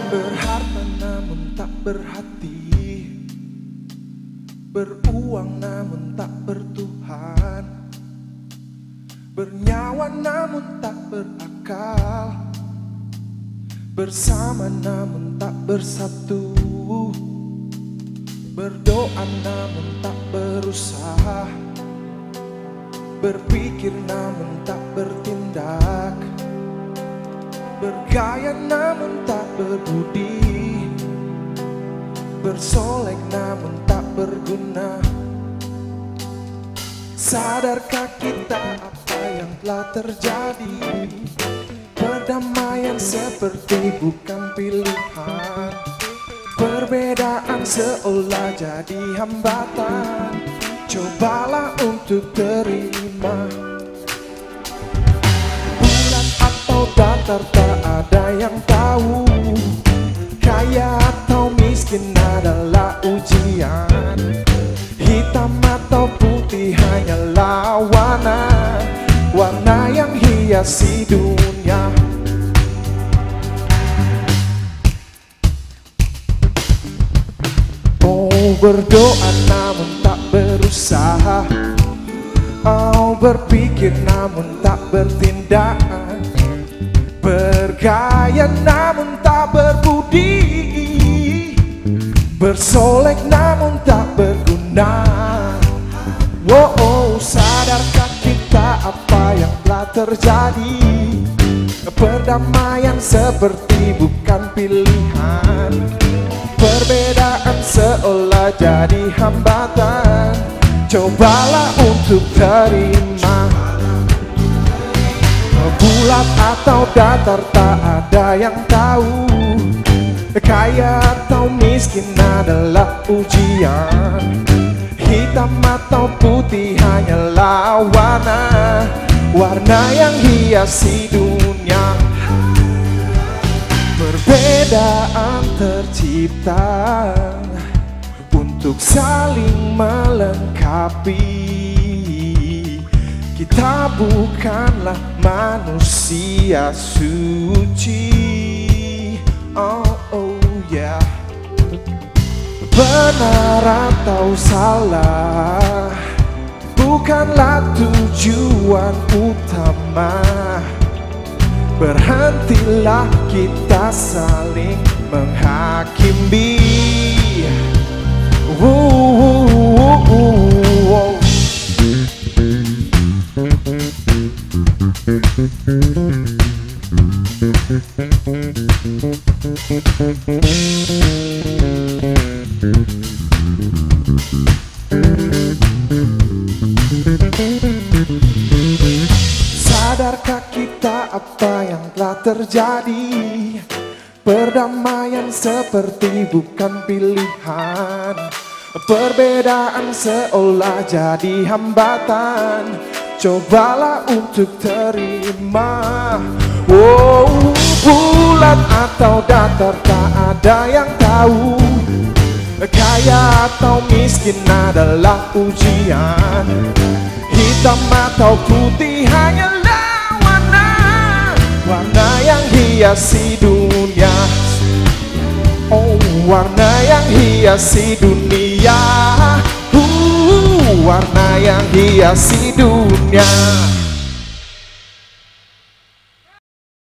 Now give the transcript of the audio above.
Berharta namun tak berhati, beruang namun tak bertuhan, bernyawa namun tak berakal, bersama namun tak bersatu, berdoa namun tak berusaha, berpikir namun tak bertindak, bergaya namun tak berbudi, bersolek namun tak berguna. Sadarkah kita apa yang telah terjadi? Perdamaian seperti bukan pilihan, perbedaan seolah jadi hambatan. Cobalah untuk terima, bulat atau datar tak ada yang tahu, kaya atau miskin adalah ujian, hitam atau putih hanyalah warna, warna yang hiasi dunia. Oh, berdoa namun tak berusaha, oh, berpikir namun tak bertindak, bergaya namun tak berbudi, bersolek namun tak berguna. Wow, sadarkah kita apa yang telah terjadi? Perdamaian seperti bukan pilihan, perbedaan seolah jadi hambatan. Cobalah untuk terima, bulat atau datar tak ada yang tahu, kaya atau miskin adalah ujian, hitam atau putih hanyalah warna, warna yang hiasi dunia. Perbedaan tercipta untuk saling melengkapi. Kita bukanlah manusia suci. Oh, oh yeah. Benar atau salah bukanlah tujuan utama. Berhentilah kita saling menghakimi. Sadarkah kita apa yang telah terjadi? Perdamaian seperti bukan pilihan, perbedaan seolah jadi hambatan. Cobalah untuk terima. Oh, bulat atau datar tak ada yang tahu, kaya atau miskin adalah ujian, hitam atau putih hanyalah warna, warna yang hiasi dunia. Oh, warna yang hiasi dunia. Warna yang hiasi dunia.